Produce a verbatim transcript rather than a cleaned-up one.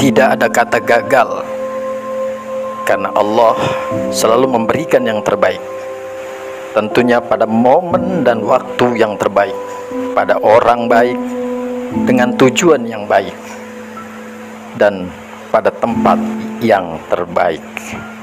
Tidak ada kata gagal, karena Allah selalu memberikan yang terbaik, tentunya pada momen dan waktu yang terbaik, pada orang baik, dengan tujuan yang baik, dan pada tempat yang terbaik.